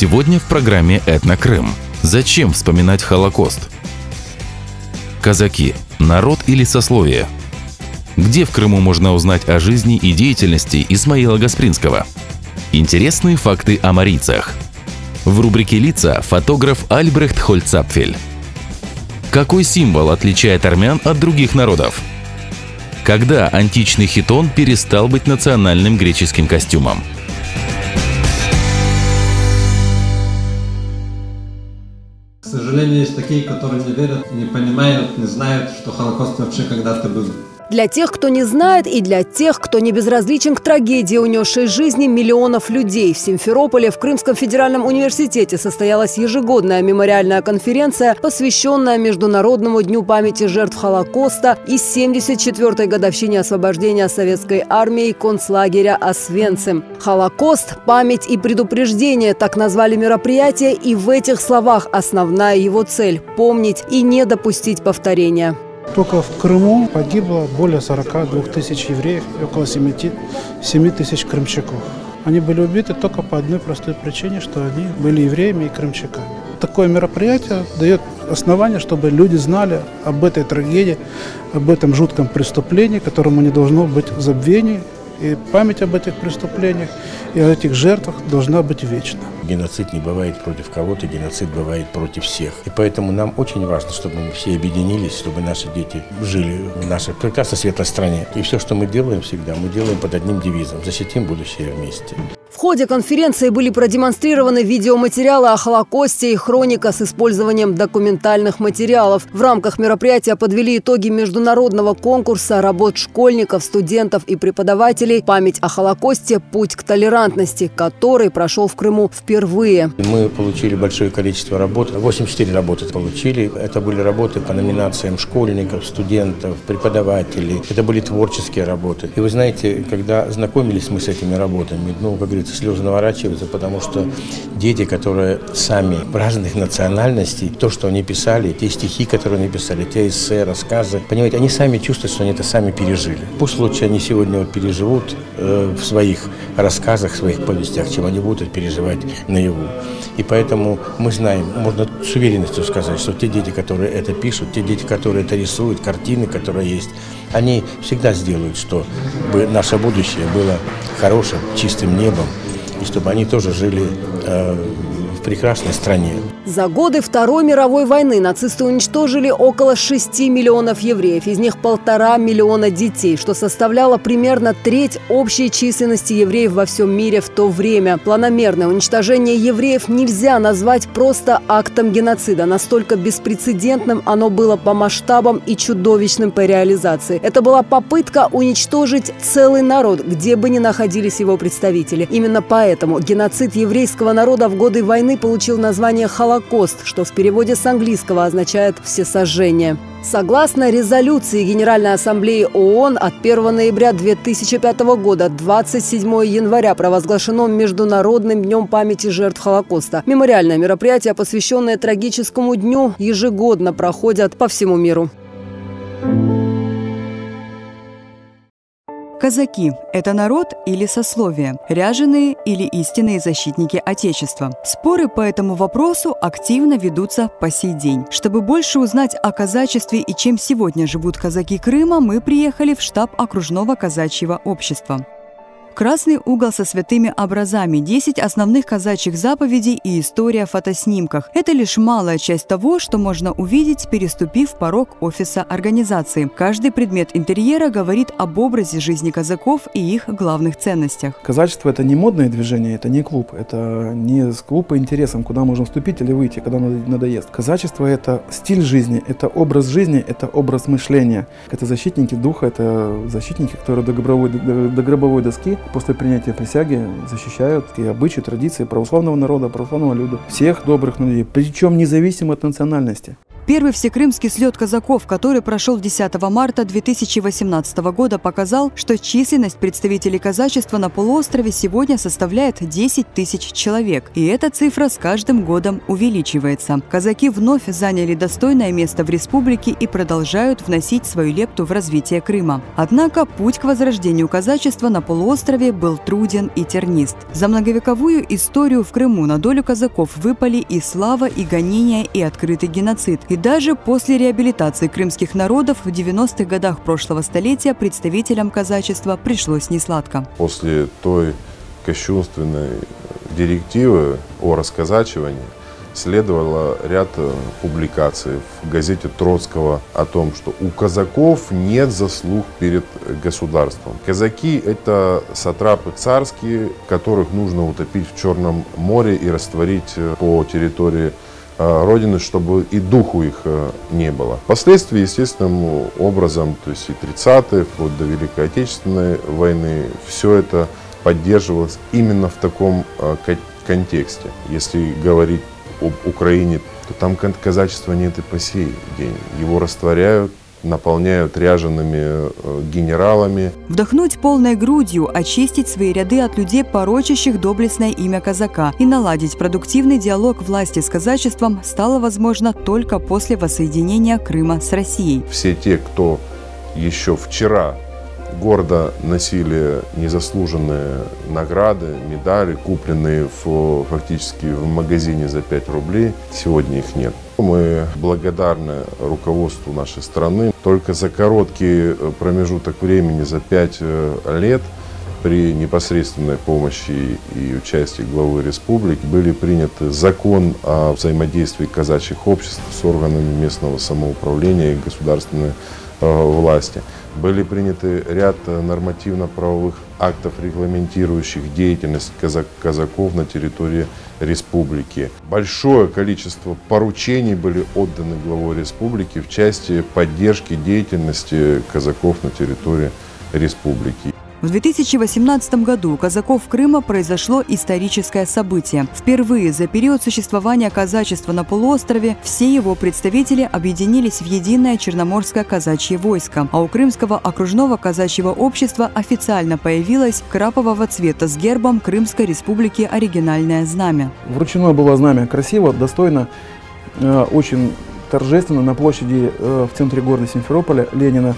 Сегодня в программе «Этно Крым». Зачем вспоминать Холокост? Казаки – народ или сословие? Где в Крыму можно узнать о жизни и деятельности Исмаила Гаспринского? Интересные факты о марийцах. В рубрике «Лица» фотограф Альбрехт Хольцапфель. Какой символ отличает армян от других народов? Когда античный хитон перестал быть национальным греческим костюмом? К сожалению, есть такие, которые не верят, не понимают, не знают, что Холокост вообще когда-то был. Для тех, кто не знает, и для тех, кто не безразличен к трагедии, унесшей жизни миллионов людей, в Симферополе в Крымском федеральном университете состоялась ежегодная мемориальная конференция, посвященная Международному дню памяти жертв Холокоста и 74-й годовщине освобождения советской армией концлагеря Освенцим. Холокост, память и предупреждение – так назвали мероприятие, и в этих словах основная его цель – помнить и не допустить повторения. Только в Крыму погибло более 42 тысяч евреев и около 7 тысяч крымчаков. Они были убиты только по одной простой причине, что они были евреями и крымчаками. Такое мероприятие дает основание, чтобы люди знали об этой трагедии, об этом жутком преступлении, которому не должно быть забвения. И память об этих преступлениях и о этих жертвах должна быть вечна. Геноцид не бывает против кого-то, геноцид бывает против всех. И поэтому нам очень важно, чтобы мы все объединились, чтобы наши дети жили в нашей прекрасной светлой стране. И все, что мы делаем всегда, мы делаем под одним девизом – защитим будущее вместе. В ходе конференции были продемонстрированы видеоматериалы о Холокосте и хроника с использованием документальных материалов. В рамках мероприятия подвели итоги международного конкурса работ школьников, студентов и преподавателей «Память о Холокосте. Путь к толерантности», который прошел в Крыму впервые. Мы получили большое количество работ, 84 работы получили. Это были работы по номинациям школьников, студентов, преподавателей. Это были творческие работы. И вы знаете, когда знакомились мы с этими работами, как говорится, слезы наворачиваются, потому что дети, которые сами разных национальностей, то, что они писали, те стихи, которые они писали, те эссе, рассказы, понимаете, они сами чувствуют, что они это сами пережили. Пусть лучше они сегодня переживут в своих рассказах, в своих повестях, чем они будут переживать наяву. И поэтому мы знаем, можно с уверенностью сказать, что те дети, которые это пишут, те дети, которые это рисуют, картины, которые есть, они всегда сделают, чтобы наше будущее было хорошим, чистым небом, и чтобы они тоже жили в прекрасной стране. За годы Второй мировой войны нацисты уничтожили около 6 миллионов евреев, из них 1,5 миллиона детей, что составляло примерно треть общей численности евреев во всем мире в то время. Планомерное уничтожение евреев нельзя назвать просто актом геноцида. Настолько беспрецедентным оно было по масштабам и чудовищным по реализации. Это была попытка уничтожить целый народ, где бы ни находились его представители. Именно поэтому геноцид еврейского народа в годы войны получил название «Холокост», что в переводе с английского означает «всесожжение». Согласно резолюции Генеральной Ассамблеи ООН от 1 ноября 2005 года 27 января провозглашено Международным днем памяти жертв Холокоста. Мемориальное мероприятие, посвященное трагическому дню, ежегодно проходят по всему миру. Казаки – это народ или сословие, ряженые или истинные защитники Отечества. Споры по этому вопросу активно ведутся по сей день. Чтобы больше узнать о казачестве и чем сегодня живут казаки Крыма, мы приехали в штаб окружного казачьего общества. Красный угол со святыми образами, 10 основных казачьих заповедей и история в фотоснимках. Это лишь малая часть того, что можно увидеть, переступив порог офиса организации. Каждый предмет интерьера говорит об образе жизни казаков и их главных ценностях. Казачество – это не модное движение, это не клуб, это не клуб по интересам, куда можно вступить или выйти, когда надоест. Казачество – это стиль жизни, это образ жизни, это образ мышления. Это защитники духа, это защитники, которые до гробовой доски после принятия присяги защищают и обычаи, традиции православного народа, православного люда, всех добрых людей, причем независимо от национальности. Первый всекрымский слет казаков, который прошел 10 марта 2018 года, показал, что численность представителей казачества на полуострове сегодня составляет 10 тысяч человек. И эта цифра с каждым годом увеличивается. Казаки вновь заняли достойное место в республике и продолжают вносить свою лепту в развитие Крыма. Однако путь к возрождению казачества на полуострове был труден и тернист. За многовековую историю в Крыму на долю казаков выпали и слава, и гонения, и открытый геноцид. И даже после реабилитации крымских народов в 90-х годах прошлого столетия представителям казачества пришлось несладко. После той кощунственной директивы о расказачивании следовало ряд публикаций в газете Троцкого о том, что у казаков нет заслуг перед государством. Казаки – это сатрапы царские, которых нужно утопить в Черном море и растворить по территории Родины, чтобы и духу их не было. Впоследствии, естественным образом, то есть и 30-е, вплоть до Великой Отечественной войны, все это поддерживалось именно в таком контексте. Если говорить об Украине, то там казачества нет и по сей день. Его растворяют, наполняют ряжеными генералами. Вдохнуть полной грудью, очистить свои ряды от людей, порочащих доблестное имя казака, и наладить продуктивный диалог власти с казачеством стало возможно только после воссоединения Крыма с Россией. Все те, кто еще вчера гордо носили незаслуженные награды, медали, купленные фактически в магазине за 5 рублей, сегодня их нет. Мы благодарны руководству нашей страны. Только за короткий промежуток времени, за 5 лет, при непосредственной помощи и участии главы республики были приняты закон о взаимодействии казачьих обществ с органами местного самоуправления и государственной власти. Были приняты ряд нормативно-правовых актов, регламентирующих деятельность казаков на территории республики. Большое количество поручений были отданы главой республики в части поддержки деятельности казаков на территории республики. В 2018 году у казаков Крыма произошло историческое событие. Впервые за период существования казачества на полуострове все его представители объединились в единое Черноморское казачье войско, а у Крымского окружного казачьего общества официально появилось крапового цвета с гербом Крымской республики оригинальное знамя. Вручено было знамя красиво, достойно, очень торжественно на площади в центре города Симферополя Ленина,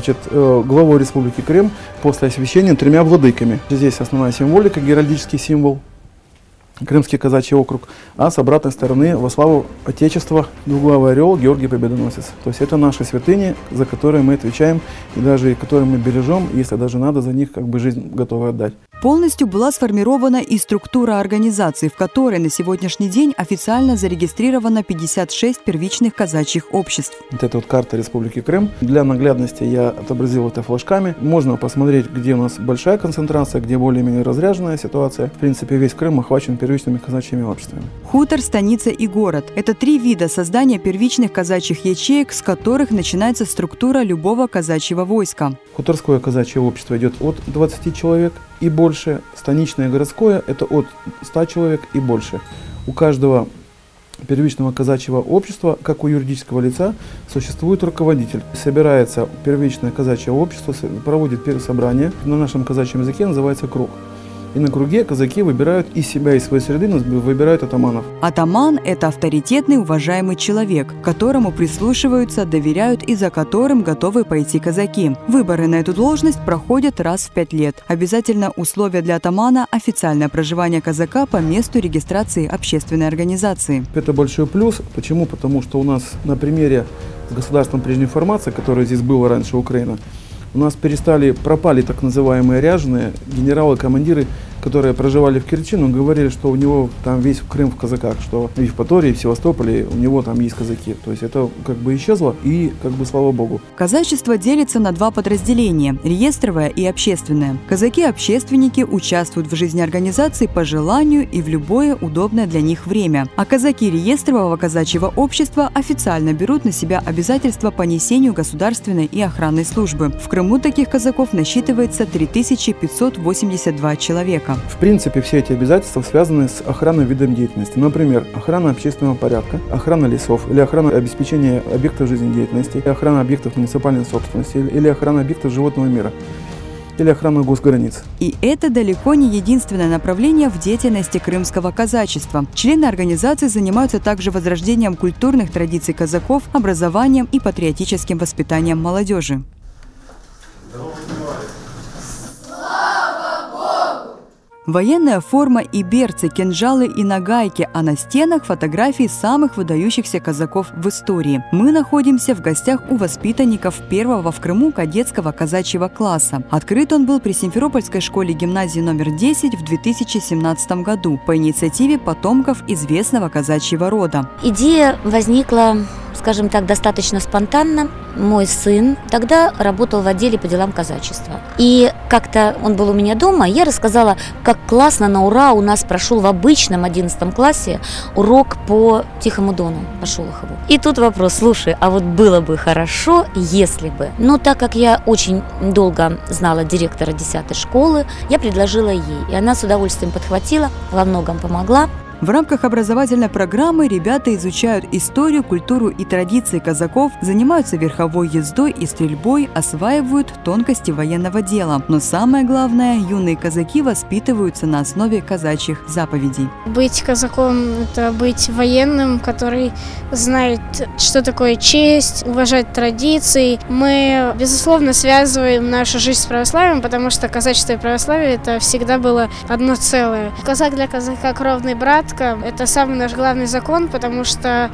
главой Республики Крым после освящения 3 владыками. Здесь основная символика, геральдический символ, Крымский казачий округ, а с обратной стороны во славу Отечества двуглавый орел Георгий Победоносец. То есть это наши святыни, за которые мы отвечаем и даже которые мы бережем, если даже надо за них жизнь готовы отдать. Полностью была сформирована и структура организации, в которой на сегодняшний день официально зарегистрировано 56 первичных казачьих обществ. Вот это карта Республики Крым. Для наглядности я отобразил это флажками. Можно посмотреть, где у нас большая концентрация, где более-менее разряженная ситуация. В принципе, весь Крым охвачен первичными казачьими обществами. Хутор, станица и город – это 3 вида создания первичных казачьих ячеек, с которых начинается структура любого казачьего войска. Хуторское казачье общество идет от 20 человек и больше. Станичное и городское – это от 100 человек и больше. У каждого первичного казачьего общества, как у юридического лица, существует руководитель. Собирается первичное казачье общество, проводит собрание. На нашем казачьем языке называется круг. И на круге казаки выбирают из себя, из своей среды, выбирают атаманов. Атаман – это авторитетный, уважаемый человек, которому прислушиваются, доверяют и за которым готовы пойти казаки. Выборы на эту должность проходят раз в 5 лет. Обязательно условие для атамана – официальное проживание казака по месту регистрации общественной организации. Это большой плюс. Почему? Потому что у нас на примере с государством прежней формации, которое здесь было раньше Украина, у нас пропали так называемые ряженые генералы, командиры, которые проживали в Керчи, но говорили, что у него там весь Крым в казаках, что в Евпатории, в Севастополе у него там есть казаки. То есть это исчезло и слава богу. Казачество делится на 2 подразделения – реестровое и общественное. Казаки-общественники участвуют в жизни организации по желанию и в любое удобное для них время. А казаки реестрового казачьего общества официально берут на себя обязательства по несению государственной и охранной службы. В Крыму таких казаков насчитывается 3582 человека. человека. В принципе, все эти обязательства связаны с охраной видов деятельности. Например, охрана общественного порядка, охрана лесов или охрана обеспечения объектов жизнедеятельности, или охрана объектов муниципальной собственности, или охрана объектов животного мира, или охрана госграниц. И это далеко не единственное направление в деятельности крымского казачества. Члены организации занимаются также возрождением культурных традиций казаков, образованием и патриотическим воспитанием молодежи. Военная форма и берцы, кинжалы и нагайки, а на стенах фотографии самых выдающихся казаков в истории. Мы находимся в гостях у воспитанников первого в Крыму кадетского казачьего класса. Открыт он был при Симферопольской школе-гимназии номер 10 в 2017 году по инициативе потомков известного казачьего рода. Идея возникла, скажем так, достаточно спонтанно. Мой сын тогда работал в отделе по делам казачества. И как-то он был у меня дома, и я рассказала, как классно на ура у нас прошел в обычном 11 классе урок по Тихому Дону, по Шолохову. И тут вопрос: слушай, а вот было бы хорошо, если бы. Но так как я очень долго знала директора 10-й школы, я предложила ей, и она с удовольствием подхватила, во многом помогла. В рамках образовательной программы ребята изучают историю, культуру и традиции казаков, занимаются верховой ездой и стрельбой, осваивают тонкости военного дела. Но самое главное, юные казаки воспитываются на основе казачьих заповедей. Быть казаком – это быть военным, который знает, что такое честь, уважать традиции. Мы, безусловно, связываем нашу жизнь с православием, потому что казачество и православие – это всегда было одно целое. Казак для казака – кровный брат. Это самый наш главный закон, потому что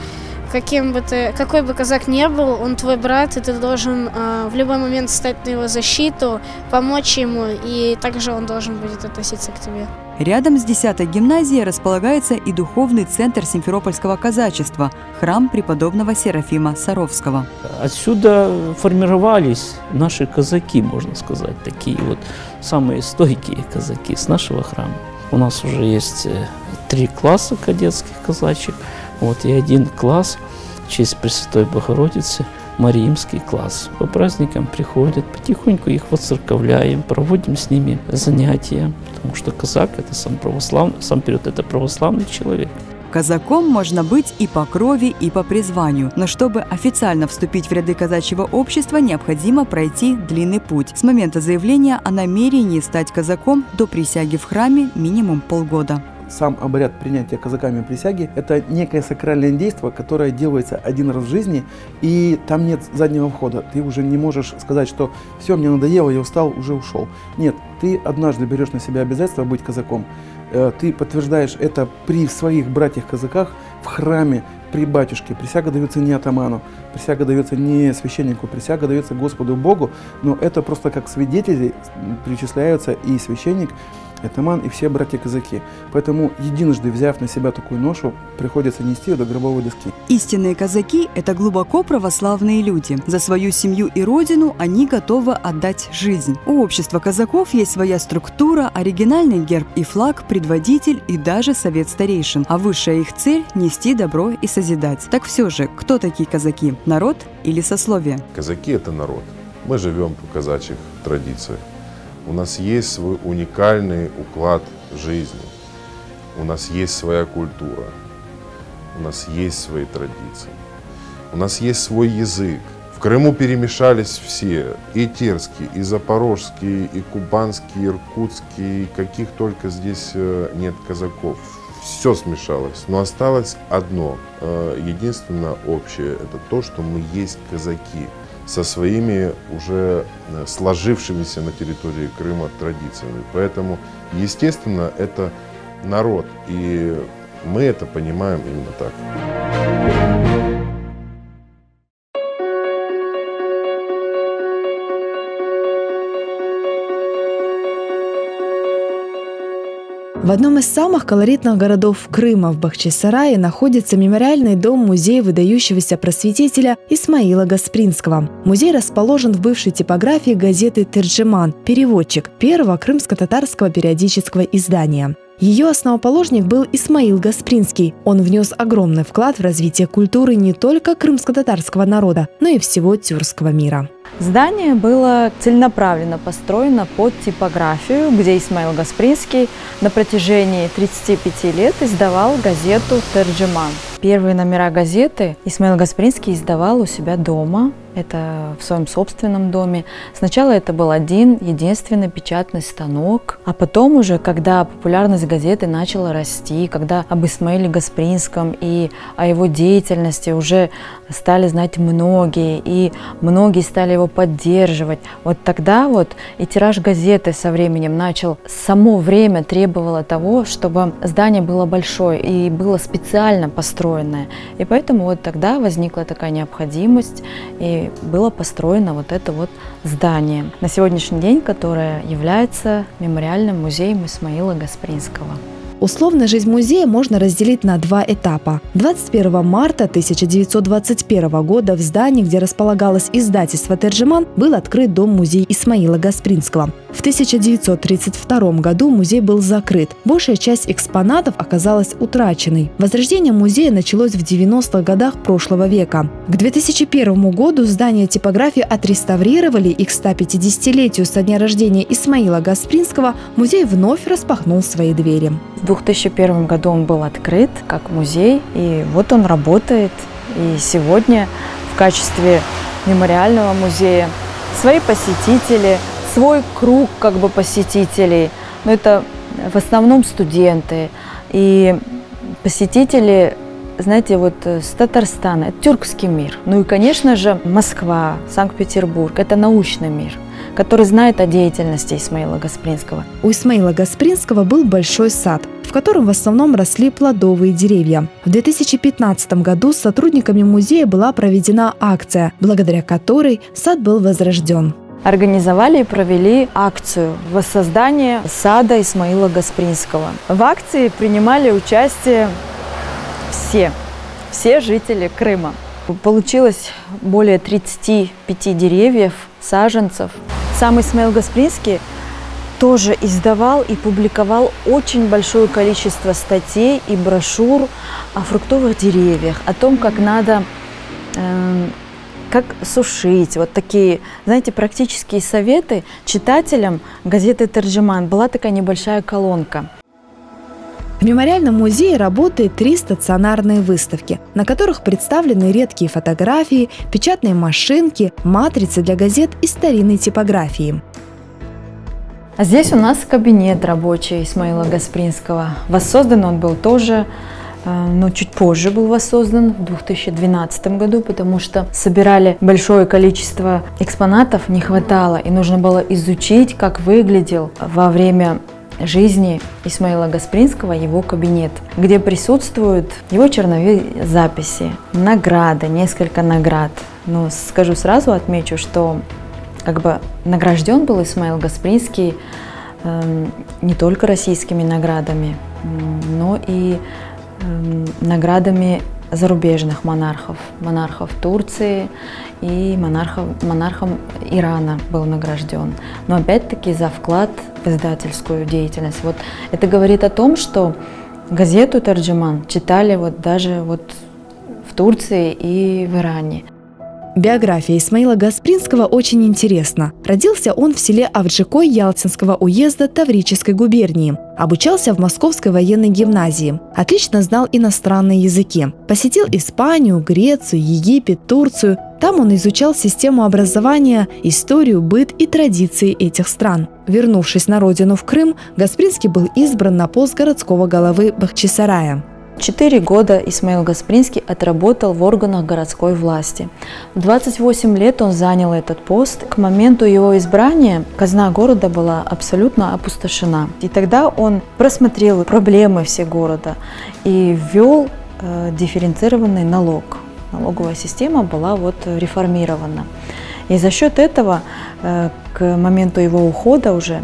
какой бы казак ни был, он твой брат, и ты должен в любой момент встать на его защиту, помочь ему, и также он должен будет относиться к тебе. Рядом с 10-й гимназией располагается и духовный центр Симферопольского казачества – храм преподобного Серафима Саровского. Отсюда формировались наши казаки, можно сказать, такие вот самые стойкие казаки с нашего храма. У нас уже есть 3 класса кадетских казачек, и 1 класс в честь Пресвятой Богородицы, Мариинский класс. По праздникам приходят, потихоньку их воцерковляем, проводим с ними занятия, потому что казак – это сам вперед это православный человек. Казаком можно быть и по крови, и по призванию. Но чтобы официально вступить в ряды казачьего общества, необходимо пройти длинный путь. С момента заявления о намерении стать казаком до присяги в храме минимум полгода. Сам обряд принятия казаками присяги – это некое сакральное действие, которое делается один раз в жизни, и там нет заднего входа. Ты уже не можешь сказать, что все, мне надоело, я устал, уже ушел. Нет, ты однажды берешь на себя обязательство быть казаком. Ты подтверждаешь это при своих братьях-казаках в храме, при батюшке. Присяга дается не атаману, присяга дается не священнику, присяга дается Господу Богу, но это просто как свидетели причисляются и священник, атаман и все братья-казаки. Поэтому, единожды взяв на себя такую ношу, приходится нести ее до гробовой доски. Истинные казаки – это глубоко православные люди. За свою семью и родину они готовы отдать жизнь. У общества казаков есть своя структура, оригинальный герб и флаг, предводитель и даже совет старейшин. А высшая их цель – нести добро и созидать. Так все же, кто такие казаки? Народ или сословие? Казаки – это народ. Мы живем по казачьих традициях. У нас есть свой уникальный уклад жизни, у нас есть своя культура, у нас есть свои традиции, у нас есть свой язык. В Крыму перемешались все, и терские, и запорожские, и кубанские, и иркутские, каких только здесь нет казаков. Все смешалось, но осталось одно, единственное общее, это то, что мы есть казаки. Со своими уже сложившимися на территории Крыма традициями. Поэтому, естественно, это народ, и мы это понимаем именно так. В одном из самых колоритных городов Крыма, в Бахчисарае, находится мемориальный дом-музей выдающегося просветителя Исмаила Гаспринского. Музей расположен в бывшей типографии газеты «Терджеман», переводчик первого крымско-татарского периодического издания. Ее основоположник был Исмаил Гаспринский. Он внес огромный вклад в развитие культуры не только крымско-татарского народа, но и всего тюркского мира. Здание было целенаправленно построено под типографию, где Исмаил Гаспринский на протяжении 35 лет издавал газету «Терджеман». Первые номера газеты Исмаил Гаспринский издавал у себя дома, это в своем собственном доме. Сначала это был один единственный печатный станок, а потом уже, когда популярность газеты начала расти, когда об Исмаиле Гаспринском и о его деятельности уже стали знать многие, и многие стали его поддерживать, вот тогда вот и тираж газеты со временем начал, само время требовало того, чтобы здание было большое и было специально построенное. И поэтому вот тогда возникла такая необходимость, и было построено вот это вот здание на сегодняшний день, которое является мемориальным музеем Исмаила Гаспринского. Условно жизнь музея можно разделить на два этапа. 21 марта 1921 года в здании, где располагалось издательство «Терджеман», был открыт дом-музей Исмаила Гаспринского. В 1932 году музей был закрыт. Большая часть экспонатов оказалась утраченной. Возрождение музея началось в 90-х годах прошлого века. К 2001 году здание типографии отреставрировали, и к 150-летию со дня рождения Исмаила Гаспринского музей вновь распахнул свои двери. В 2001 году он был открыт как музей, и вот он работает. И сегодня в качестве мемориального музея свои посетители, свой круг как бы посетителей, но это в основном студенты и посетители, знаете, вот с Татарстана, это тюркский мир. Ну и, конечно же, Москва, Санкт-Петербург, это научный мир, который знает о деятельности Исмаила Гаспринского. У Исмаила Гаспринского был большой сад, в котором в основном росли плодовые деревья. В 2015 году с сотрудниками музея была проведена акция, благодаря которой сад был возрожден. Организовали и провели акцию воссоздания сада Исмаила Гаспринского. В акции принимали участие все жители Крыма. Получилось более 35 деревьев, саженцев. Сам Исмаил Гаспринский тоже издавал и публиковал очень большое количество статей и брошюр о фруктовых деревьях, о том, как надо как сушить. Вот такие, знаете, практические советы читателям газеты «Терджеман». Была такая небольшая колонка. В мемориальном музее работает 3 стационарные выставки, на которых представлены редкие фотографии, печатные машинки, матрицы для газет и старинной типографии. А здесь у нас кабинет рабочий Исмаила Гаспринского. Воссоздан он был тоже, но чуть позже был воссоздан, в 2012 году, потому что собирали большое количество экспонатов, не хватало, и нужно было изучить, как выглядел во время жизни Исмаила Гаспринского его кабинет, где присутствуют его черновые записи, награды, несколько наград. Но скажу сразу, отмечу, что как бы награжден был Исмаил Гаспринский не только российскими наградами, но и наградами зарубежных монархов, монархов Турции и монархом Ирана был награжден. Но опять-таки за вклад в издательскую деятельность. Вот это говорит о том, что газету «Терджеман» читали вот даже вот в Турции и в Иране. Биография Исмаила Гаспринского очень интересна. Родился он в селе Авджикой Ялтинского уезда Таврической губернии. Обучался в Московской военной гимназии. Отлично знал иностранные языки. Посетил Испанию, Грецию, Египет, Турцию. Там он изучал систему образования, историю, быт и традиции этих стран. Вернувшись на родину в Крым, Гаспринский был избран на пост городского головы Бахчисарая. 4 года Исмаил Гаспринский отработал в органах городской власти. В 28 лет он занял этот пост. К моменту его избрания казна города была абсолютно опустошена. И тогда он просмотрел проблемы всего города и ввел дифференцированный налог. Налоговая система была вот реформирована. И за счет этого к моменту его ухода уже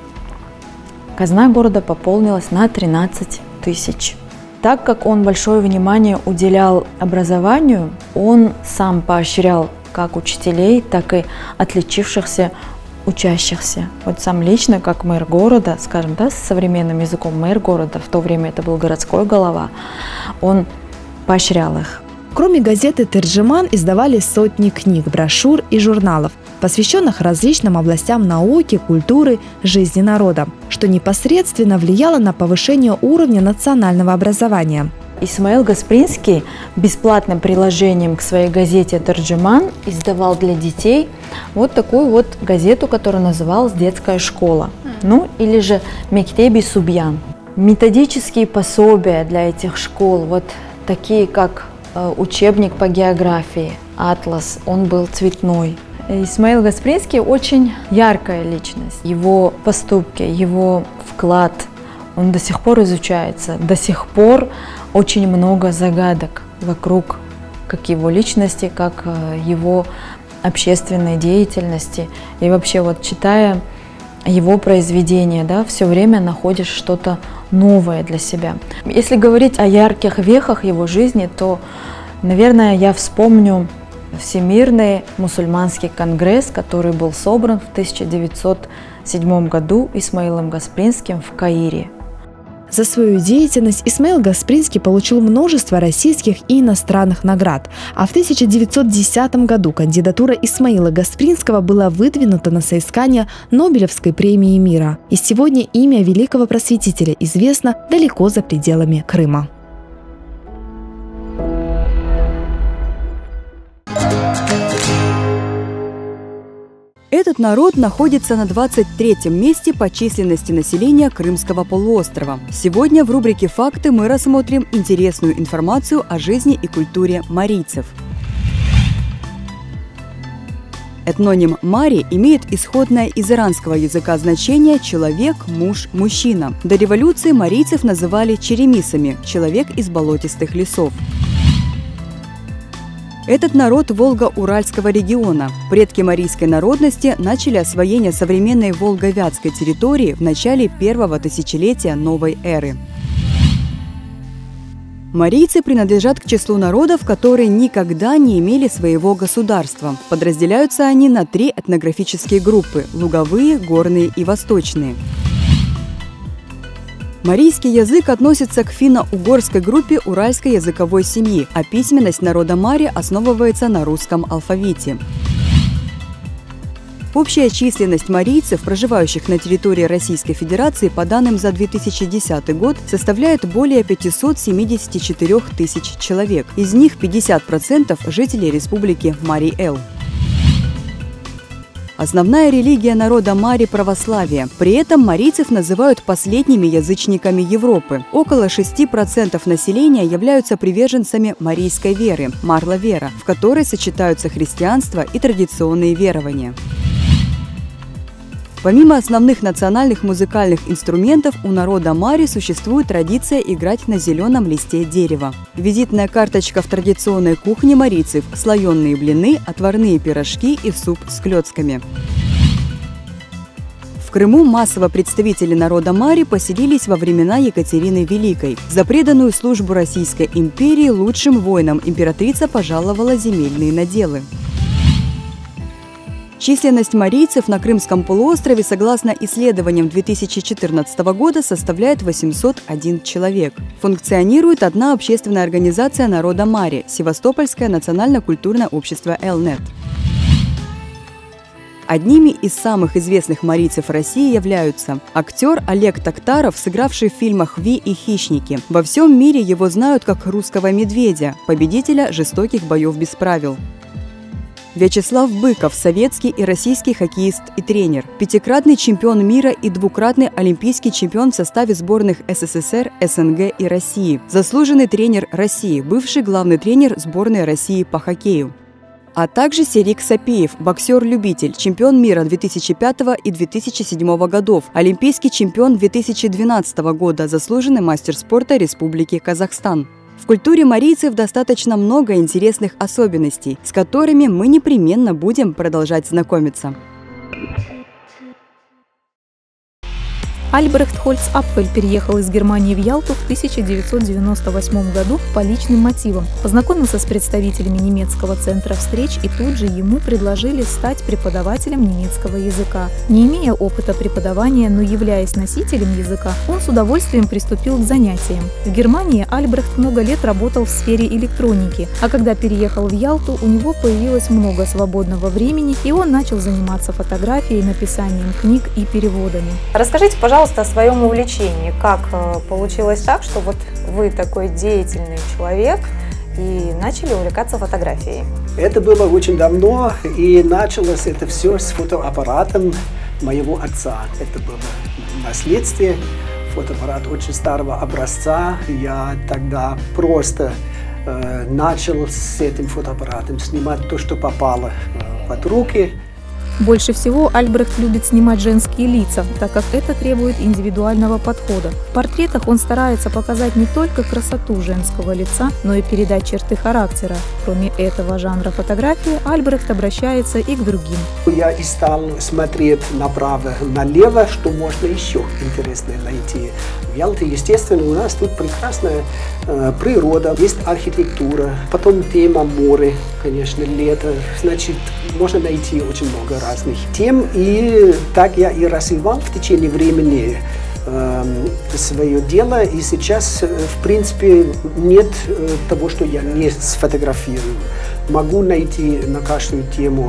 казна города пополнилась на 13 тысяч. Так как он большое внимание уделял образованию, он сам поощрял как учителей, так и отличившихся учащихся. Вот сам лично, как мэр города, скажем, да, с современным языком мэр города, в то время это был городской голова, он поощрял их. Кроме газеты «Терджеман» издавали сотни книг, брошюр и журналов. посвященных различным областям науки, культуры, жизни народа, что непосредственно влияло на повышение уровня национального образования. Исмаил Гаспринский бесплатным приложением к своей газете «Тарджиман» издавал для детей вот такую вот газету, которую называлась «Детская школа», ну или же «Мектеби Субьян». Методические пособия для этих школ, вот такие как учебник по географии, атлас, он был цветной. Исмаил Гаспринский очень яркая личность. Его поступки, его вклад, он до сих пор изучается, до сих пор очень много загадок вокруг как его личности, как его общественной деятельности. И вообще вот читая его произведения, да, все время находишь что-то новое для себя. Если говорить о ярких вехах его жизни, то, наверное, я вспомню Всемирный мусульманский конгресс, который был собран в 1907 году Исмаилом Гаспринским в Каире. За свою деятельность Исмаил Гаспринский получил множество российских и иностранных наград, а в 1910 году кандидатура Исмаила Гаспринского была выдвинута на соискание Нобелевской премии мира. И сегодня имя великого просветителя известно далеко за пределами Крыма. Этот народ находится на 23-м месте по численности населения Крымского полуострова. Сегодня в рубрике «Факты» мы рассмотрим интересную информацию о жизни и культуре марийцев. Этноним «мари» имеет исходное из иранского языка значение «человек», «муж», «мужчина». До революции марийцев называли черемисами – «человек из болотистых лесов». Этот народ Волго-Уральского региона. Предки марийской народности начали освоение современной волго-вятской территории в начале первого тысячелетия новой эры. Марийцы принадлежат к числу народов, которые никогда не имели своего государства. Подразделяются они на 3 этнографические группы – луговые, горные и восточные. Марийский язык относится к финно-угорской группе уральской языковой семьи, а письменность народа мари основывается на русском алфавите. Общая численность марийцев, проживающих на территории Российской Федерации, по данным за 2010 год, составляет более 574 тысяч человек. Из них 50% – жители республики Марий-Эл. Основная религия народа мари – православие. При этом марийцев называют последними язычниками Европы. Около 6% населения являются приверженцами марийской веры – марла-вера, в которой сочетаются христианство и традиционные верования. Помимо основных национальных музыкальных инструментов, у народа мари существует традиция играть на зеленом листе дерева. Визитная карточка в традиционной кухне марийцев – слоеные блины, отварные пирожки и суп с клёцками. В Крыму массово представители народа мари поселились во времена Екатерины Великой. За преданную службу Российской империи лучшим воинам императрица пожаловала земельные наделы. Численность марийцев на Крымском полуострове, согласно исследованиям 2014 года, составляет 801 человек. Функционирует одна общественная организация народа мари – Севастопольское национально-культурное общество «Элнет». Одними из самых известных марийцев России являются актер Олег Токтаров, сыгравший в фильмах «Ви» и «Хищники». Во всем мире его знают как русского медведя, победителя жестоких боев без правил. Вячеслав Быков – советский и российский хоккеист и тренер, 5-кратный чемпион мира и 2-кратный олимпийский чемпион в составе сборных СССР, СНГ и России, заслуженный тренер России, бывший главный тренер сборной России по хоккею. А также Серик Сапеев – боксер-любитель, чемпион мира 2005 и 2007 годов, олимпийский чемпион 2012 года, заслуженный мастер спорта Республики Казахстан. В культуре марийцев достаточно много интересных особенностей, с которыми мы непременно будем продолжать знакомиться. Альбрехт Хольц-Апфель переехал из Германии в Ялту в 1998 году по личным мотивам. Познакомился с представителями немецкого центра встреч, и тут же ему предложили стать преподавателем немецкого языка. Не имея опыта преподавания, но являясь носителем языка, он с удовольствием приступил к занятиям. В Германии Альбрехт много лет работал в сфере электроники, а когда переехал в Ялту, у него появилось много свободного времени, и он начал заниматься фотографией, написанием книг и переводами. Расскажите, пожалуйста, о своем увлечении. Как получилось так, что вот вы такой деятельный человек и начали увлекаться фотографией? Это было очень давно, и началось это все с фотоаппаратом моего отца. Это было наследие, фотоаппарат очень старого образца. Я тогда просто начал с этим фотоаппаратом снимать то, что попало под руки. Больше всего Альбрехт любит снимать женские лица, так как это требует индивидуального подхода. В портретах он старается показать не только красоту женского лица, но и передать черты характера. Кроме этого жанра фотографии, Альбрехт обращается и к другим. Я и стал смотреть направо-налево, что можно еще интересное найти. В Ялте, естественно, у нас тут прекрасная природа, есть архитектура, потом тема море, конечно, лето. Значит, можно найти очень много разных тем, и так я и развивал в течение времени свое дело, и сейчас, в принципе, нет того, что я не сфотографирую. Могу найти на каждую тему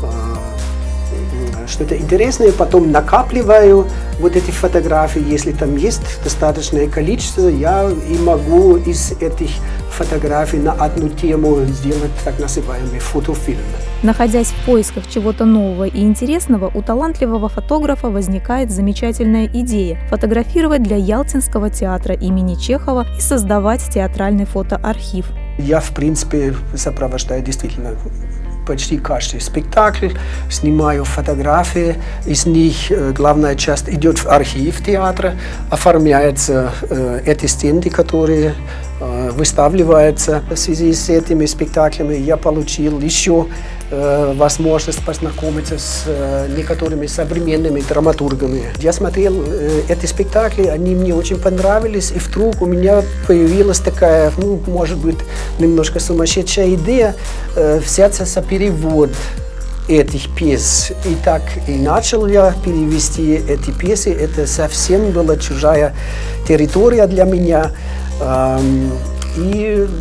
что-то интересное, потом накапливаю вот эти фотографии, если там есть достаточное количество, я и могу из этих фотографий на одну тему сделать так называемый фотофильм. Находясь в поисках чего-то нового и интересного, у талантливого фотографа возникает замечательная идея – фотографировать для Ялтинского театра имени Чехова и создавать театральный фотоархив. Я, в принципе, сопровождаю действительно почти каждый спектакль, снимаю фотографии, из них главная часть идет в архив театра, оформляются эти стенды, которые выставляются в связи с этими спектаклями. Я получил еще возможность познакомиться с некоторыми современными драматургами. Я смотрел эти спектакли, они мне очень понравились, и вдруг у меня появилась такая, ну, может быть, немножко сумасшедшая идея взяться за перевод этих пьес. И так и начал я перевести эти пьесы. Это совсем была чужая территория для меня. И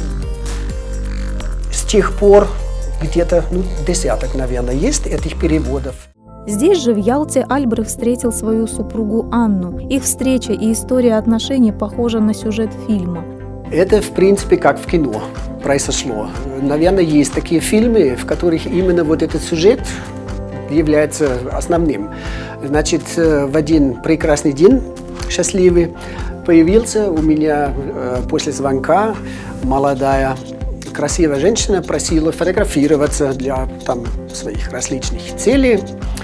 с тех пор где-то десяток, наверное, есть этих переводов. Здесь же, в Ялте, Альбрехт встретил свою супругу Анну. Их встреча и история отношений похожа на сюжет фильма. Это, в принципе, как в кино произошло. Наверное, есть такие фильмы, в которых именно вот этот сюжет является основным. Значит, в один прекрасный день, счастливый, появился у меня после звонка молодая, красивая женщина, просила фотографироваться для своих различных целей.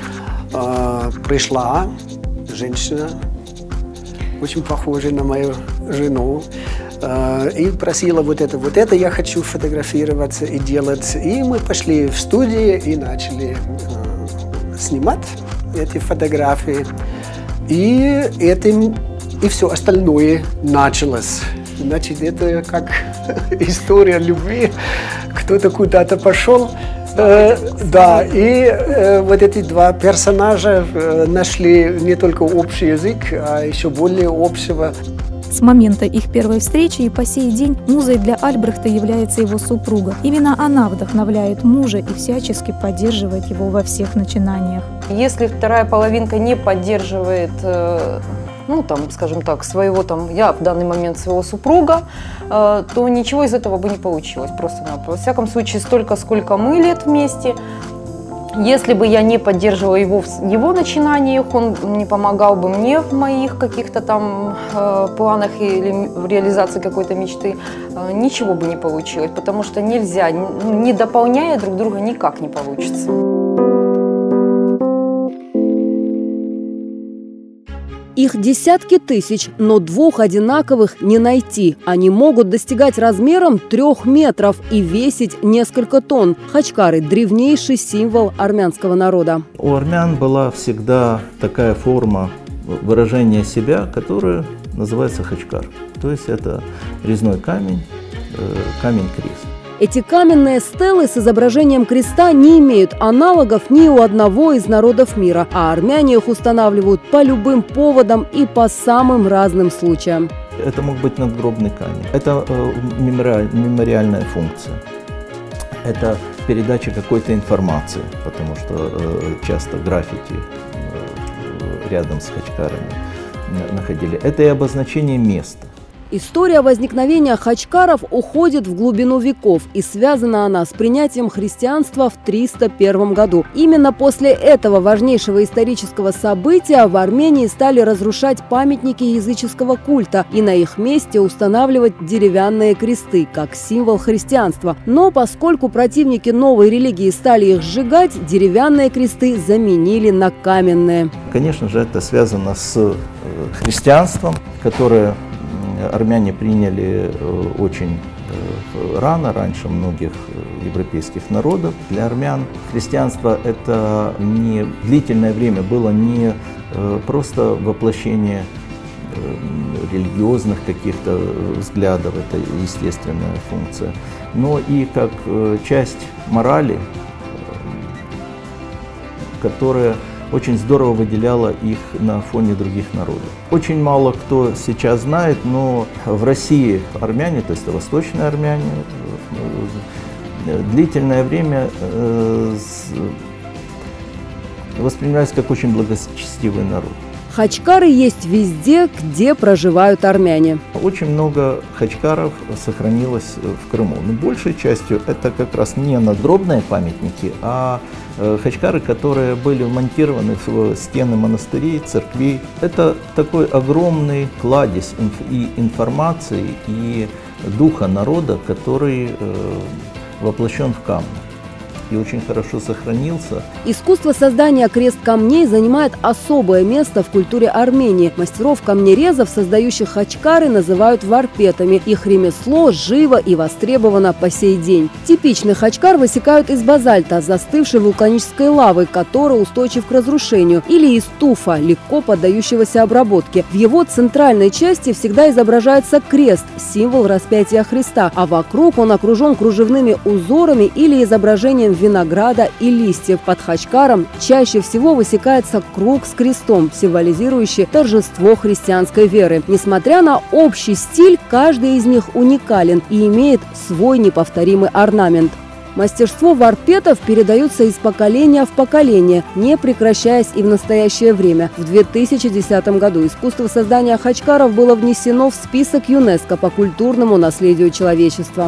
Пришла женщина, очень похожая на мою жену, и просила вот это я хочу фотографироваться и делать. И мы пошли в студию и начали снимать эти фотографии. И этим и все остальное началось. Значит, это как история любви. Кто-то куда-то пошел. Да, и вот эти два персонажа нашли не только общий язык, а еще более общего. С момента их первой встречи и по сей день музой для Альбрехта является его супруга. Именно она вдохновляет мужа и всячески поддерживает его во всех начинаниях. Если вторая половинка не поддерживает, скажем так, я в данный момент своего супруга, то ничего из этого бы не получилось просто-напросто. Во всяком случае, столько, сколько мы лет вместе. Если бы я не поддерживала его в его начинаниях, он не помогал бы мне в моих каких-то там планах или в реализации какой-то мечты, ничего бы не получилось, потому что нельзя, не дополняя друг друга, никак не получится. Их десятки тысяч, но двух одинаковых не найти. Они могут достигать размером 3 метров и весить несколько тонн. Хачкары – древнейший символ армянского народа. У армян была всегда такая форма выражение себя, которое называется хачкар. То есть это резной камень, камень-крест. Эти каменные стелы с изображением креста не имеют аналогов ни у одного из народов мира, а армяне их устанавливают по любым поводам и по самым разным случаям. Это мог быть надгробный камень. Это мемориальная функция. Это передача какой-то информации, потому что часто граффити рядом с хачкарами находили. Это и обозначение места. История возникновения хачкаров уходит в глубину веков, и связана она с принятием христианства в 301 году. Именно после этого важнейшего исторического события в Армении стали разрушать памятники языческого культа и на их месте устанавливать деревянные кресты, как символ христианства. Но поскольку противники новой религии стали их сжигать, деревянные кресты заменили на каменные. Конечно же, это связано с христианством, которое армяне приняли очень рано, раньше многих европейских народов. Для армян христианство это не длительное время было не просто воплощение религиозных каких-то взглядов, это естественная функция, но и как часть морали, которая очень здорово выделяла их на фоне других народов. Очень мало кто сейчас знает, но в России армяне, то есть восточные армяне, длительное время воспринимаются как очень благочестивый народ. Хачкары есть везде, где проживают армяне. Очень много хачкаров сохранилось в Крыму. Но большей частью это как раз не надгробные памятники, а хачкары, которые были вмонтированы в стены монастырей, церквей. Это такой огромный кладезь и информации, и духа народа, который воплощен в камне и очень хорошо сохранился. Искусство создания крест-камней занимает особое место в культуре Армении. Мастеров камнерезов, создающих хачкары, называют варпетами. Их ремесло живо и востребовано по сей день. Типичный хачкар высекают из базальта, застывшей вулканической лавы, который устойчив к разрушению, или из туфа, легко поддающегося обработке. В его центральной части всегда изображается крест, символ распятия Христа, а вокруг он окружен кружевными узорами или изображением винограда и листьев. Под хачкаром чаще всего высекается круг с крестом, символизирующий торжество христианской веры. Несмотря на общий стиль, каждый из них уникален и имеет свой неповторимый орнамент. Мастерство варпетов передается из поколения в поколение, не прекращаясь и в настоящее время. В 2010 году искусство создания хачкаров было внесено в список ЮНЕСКО по культурному наследию человечества.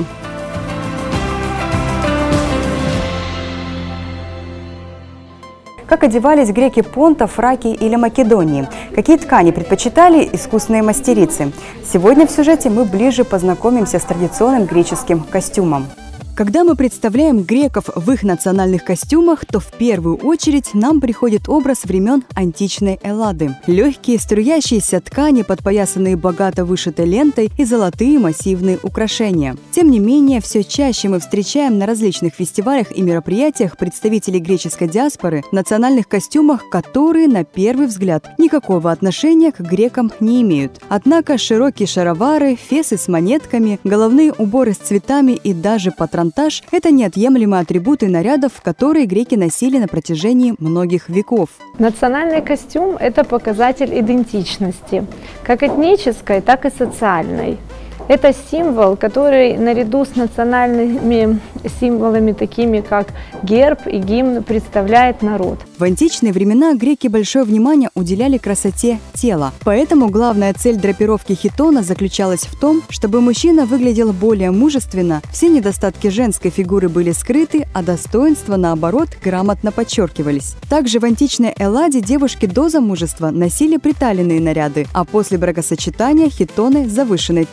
Как одевались греки Понта, Фракии или Македонии? Какие ткани предпочитали искусные мастерицы? Сегодня в сюжете мы ближе познакомимся с традиционным греческим костюмом. Когда мы представляем греков в их национальных костюмах, то в первую очередь нам приходит образ времен античной Эллады. Легкие струящиеся ткани, подпоясанные богато вышитой лентой и золотые массивные украшения. Тем не менее, все чаще мы встречаем на различных фестивалях и мероприятиях представителей греческой диаспоры в национальных костюмах, которые, на первый взгляд, никакого отношения к грекам не имеют. Однако широкие шаровары, фесы с монетками, головные уборы с цветами и даже патронтаж – это неотъемлемые атрибуты нарядов, которые греки носили на протяжении многих веков. Национальный костюм – это показатель идентичности, как этнической, так и социальной. Это символ, который наряду с национальными символами, такими как герб и гимн, представляет народ. В античные времена греки большое внимание уделяли красоте тела. Поэтому главная цель драпировки хитона заключалась в том, чтобы мужчина выглядел более мужественно, все недостатки женской фигуры были скрыты, а достоинства, наоборот, грамотно подчеркивались. Также в античной Элладе девушки до замужества носили приталенные наряды, а после бракосочетания хитоны с завышенной талией.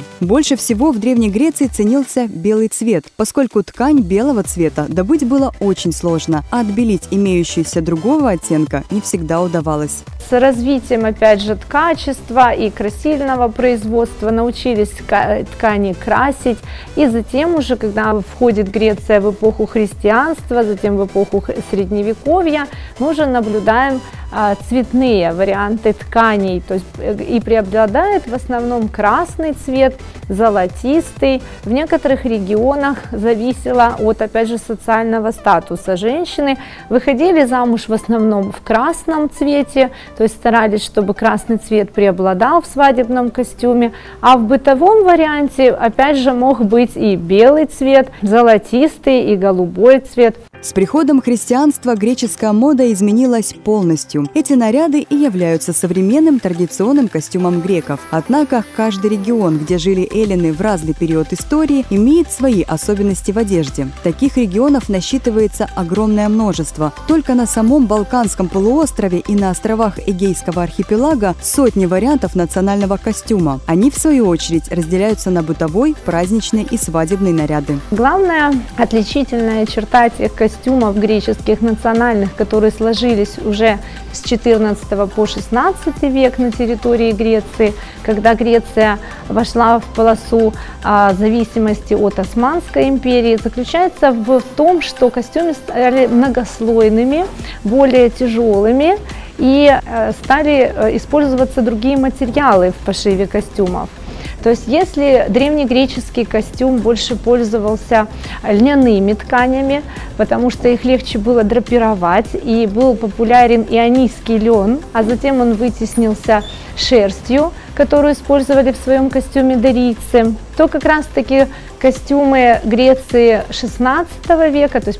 Больше всего в Древней Греции ценился белый цвет, поскольку ткань белого цвета добыть было очень сложно, а отбелить имеющуюся другого оттенка не всегда удавалось. С развитием, опять же, ткачества и красильного производства научились ткани красить. И затем уже, когда входит Греция в эпоху христианства, затем в эпоху Средневековья, мы уже наблюдаем цветные варианты тканей. То есть и преобладает в основном красный цвет, золотистый. В некоторых регионах зависело от, опять же, социального статуса. Женщины выходили замуж в основном в красном цвете, то есть старались, чтобы красный цвет преобладал в свадебном костюме, а в бытовом варианте, опять же, мог быть и белый цвет, золотистый и голубой цвет. С приходом христианства греческая мода изменилась полностью. Эти наряды и являются современным традиционным костюмом греков. Однако каждый регион, где жили эллины в разный период истории, имеет свои особенности в одежде. Таких регионов насчитывается огромное множество. Только на самом Балканском полуострове и на островах Эгейского архипелага сотни вариантов национального костюма. Они, в свою очередь, разделяются на бытовой, праздничный и свадебный наряды. Главная отличительная черта тех костюмов греческих национальных, которые сложились уже с 14 по 16 век на территории Греции, когда Греция вошла в полосу зависимости от Османской империи, заключается в том, что костюмы стали многослойными, более тяжелыми и стали использоваться другие материалы в пошиве костюмов. То есть если древнегреческий костюм больше пользовался льняными тканями, потому что их легче было драпировать, и был популярен ионийский лен, а затем он вытеснился шерстью, которую использовали в своем костюме дарийцы, то как раз-таки костюмы Греции XVI века, то есть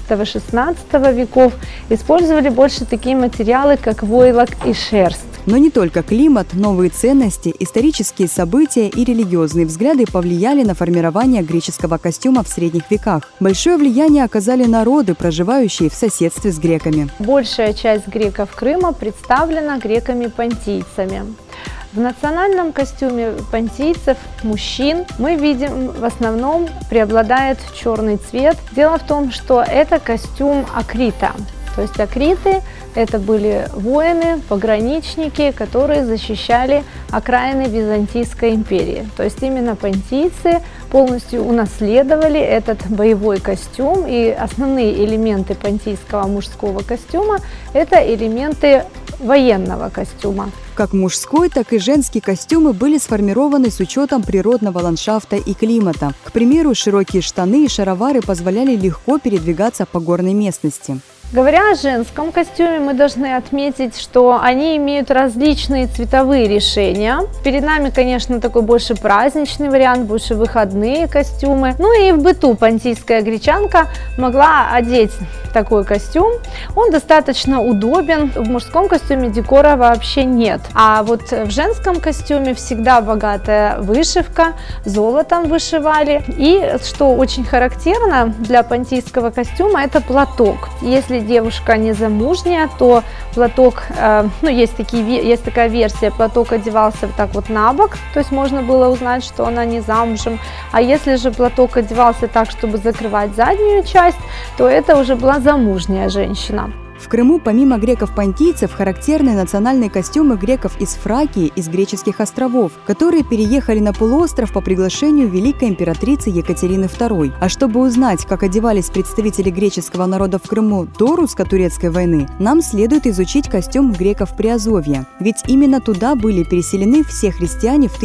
15-16 веков, использовали больше такие материалы, как войлок и шерсть. Но не только климат, новые ценности, исторические события и религиозные взгляды повлияли на формирование греческого костюма в средних веках. Большое влияние оказали народы, проживающие в соседстве с греками. Большая часть греков Крыма представлена греками-понтийцами. В национальном костюме понтийцев, мужчин, мы видим, в основном преобладает черный цвет. Дело в том, что это костюм акрита. То есть акриты – это были воины, пограничники, которые защищали окраины Византийской империи. То есть именно понтийцы полностью унаследовали этот боевой костюм, и основные элементы понтийского мужского костюма – это элементы военного костюма. Как мужской, так и женский костюмы были сформированы с учетом природного ландшафта и климата. К примеру, широкие штаны и шаровары позволяли легко передвигаться по горной местности. Говоря о женском костюме, мы должны отметить, что они имеют различные цветовые решения. Перед нами, конечно, такой больше праздничный вариант, больше выходные костюмы. Ну и в быту понтийская гречанка могла одеть такой костюм. Он достаточно удобен. В мужском костюме декора вообще нет. А вот в женском костюме всегда богатая вышивка, золотом вышивали. И, что очень характерно для понтийского костюма, это платок. Если девушка не замужняя, то платок, есть такая версия, платок одевался вот так вот на бок, то есть можно было узнать, что она не замужем. А если же платок одевался так, чтобы закрывать заднюю часть, то это уже была замужняя женщина. В Крыму помимо греков-понтийцев характерны национальные костюмы греков из Фракии, из греческих островов, которые переехали на полуостров по приглашению великой императрицы Екатерины II. А чтобы узнать, как одевались представители греческого народа в Крыму до русско-турецкой войны, нам следует изучить костюм греков Приазовья. Ведь именно туда были переселены все христиане в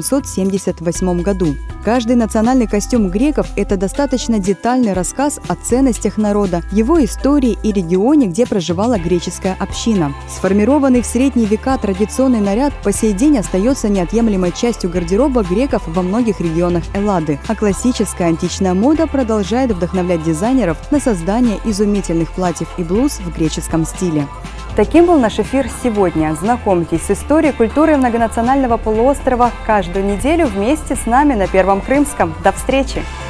1778 году. Каждый национальный костюм греков – это достаточно детальный рассказ о ценностях народа, его истории и регионе, где проживала греческая община. Сформированный в средние века традиционный наряд по сей день остается неотъемлемой частью гардероба греков во многих регионах Эллады, а классическая античная мода продолжает вдохновлять дизайнеров на создание изумительных платьев и блуз в греческом стиле. Таким был наш эфир сегодня. Знакомьтесь с историей культуры многонационального полуострова каждую неделю вместе с нами на Первом Крымском. До встречи!